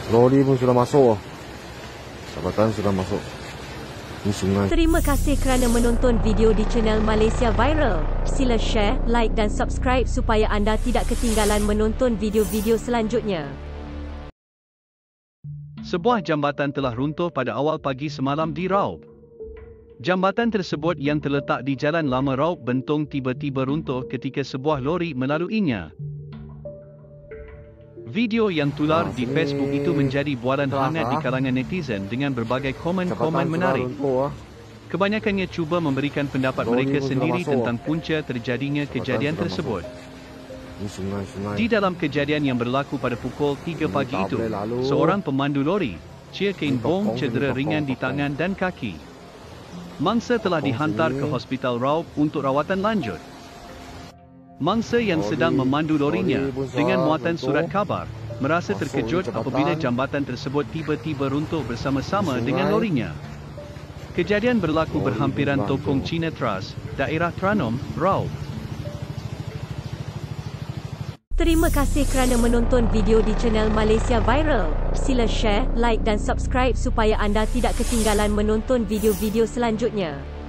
Lori pun sudah masuk. Jambatan sudah masuk. Ini sungai. Terima kasih kerana menonton video di channel Malaysia Viral. Sila share, like dan subscribe supaya anda tidak ketinggalan menonton video-video selanjutnya. Sebuah jambatan telah runtuh pada awal pagi semalam di Raub. Jambatan tersebut yang terletak di Jalan Lama Raub Bentong tiba-tiba runtuh ketika sebuah lori melaluinya. Video yang tular di Facebook itu menjadi bualan hangat di kalangan netizen dengan berbagai komen-komen menarik. Kebanyakannya cuba memberikan pendapat mereka sendiri tentang punca terjadinya kejadian tersebut. Di dalam kejadian yang berlaku pada pukul 3 pagi itu, seorang pemandu lori, Chia Keng Bong, cedera ringan di tangan dan kaki. Mangsa telah dihantar ke Hospital Raub untuk rawatan lanjut. Mangsa yang sedang memandu lorinya dengan muatan surat khabar merasa terkejut apabila jambatan tersebut tiba-tiba runtuh bersama-sama dengan lorinya. Kejadian berlaku berhampiran Tokong Cina Trust, daerah Tranom, Raub. Terima kasih kerana menonton video di channel Malaysia Viral. Sila share, like dan subscribe supaya anda tidak ketinggalan menonton video-video selanjutnya.